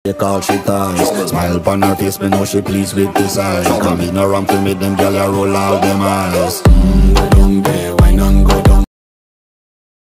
call she ties. Smile upon her face, me know she pleased with this eyes. Come in around to make them gyal a roll out them eyes.